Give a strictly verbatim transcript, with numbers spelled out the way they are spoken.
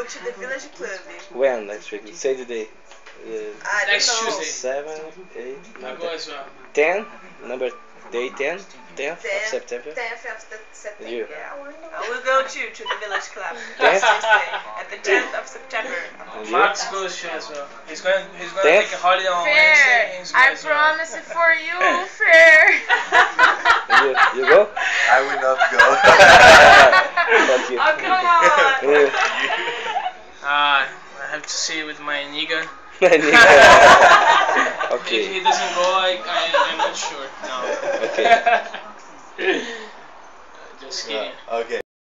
to the village club. When next week? Say the day. Uh, I don't Next know. Tuesday. seven, eight, I nine, go as well. ten. Number day ten, tenth of tenth, September. tenth of the September. You. Yeah, I will go too to the village club. tenth? Tuesday, at the tenth of September. And you? Markus goes too as well. He's going. He's going tenth? to take a holiday on Fair. Wednesday. He's going I as well. promise it for you, fair. you, you go? I will not go. Fuck you. Oh, come on. You. Ah, I have to see with my nigga. okay. If he doesn't go, I, I I'm not sure. No. Okay. Just kidding. Okay.